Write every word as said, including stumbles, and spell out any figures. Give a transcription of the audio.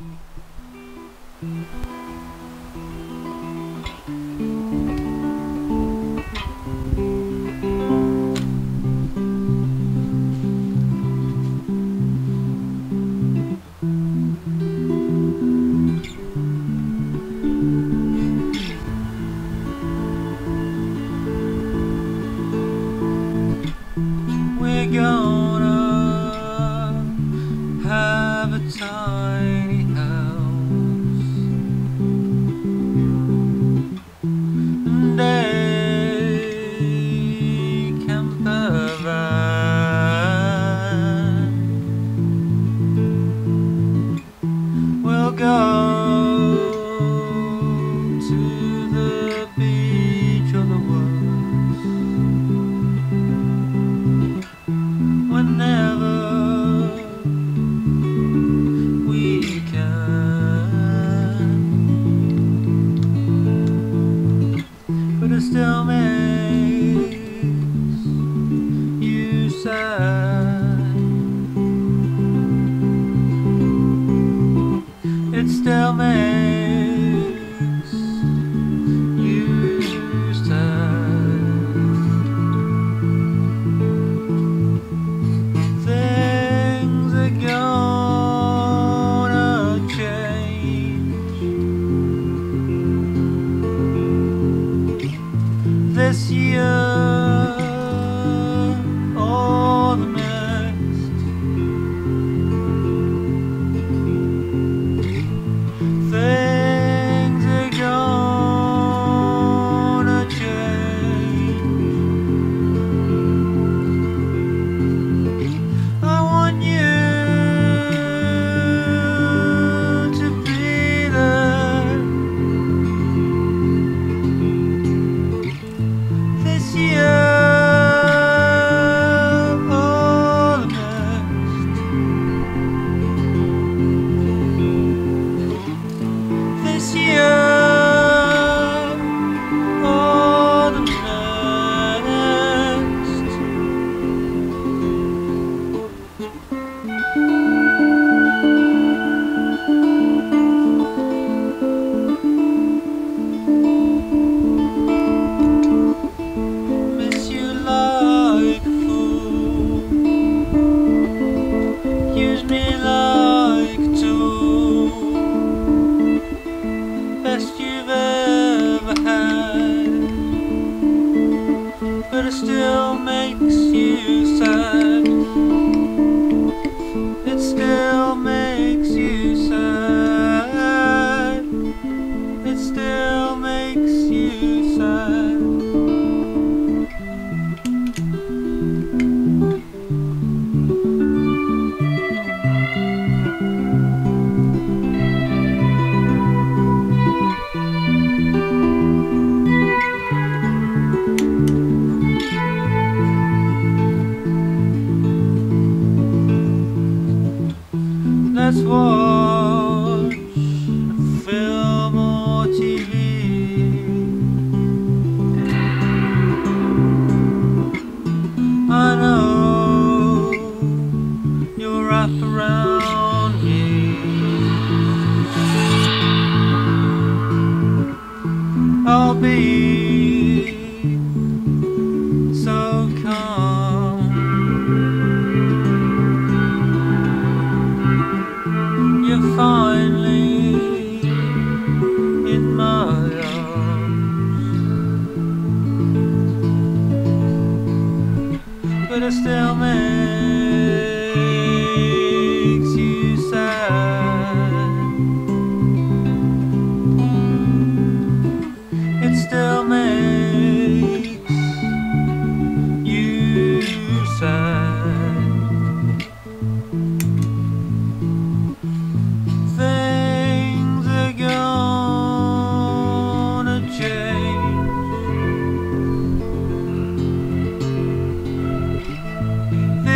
We're gonna have a tiny house, and they can provide. We'll go to the beach or the woods whenever we can, but it still makes you sad. It still makes you sad. Things are gonna change this year or the next. Things are gonna change. I want you to be there this year or the next. This year or the next. Miss you like a fool, use me like a tool, best you've ever had, but it still makes you sad. It still makes you sad. It still makes you sad. Let's watch a film or T V. I know you'll wrap around me. I'll be so calm. You're finally in my arms, but it still makes you sad. It still makes you sad. Things are gonna change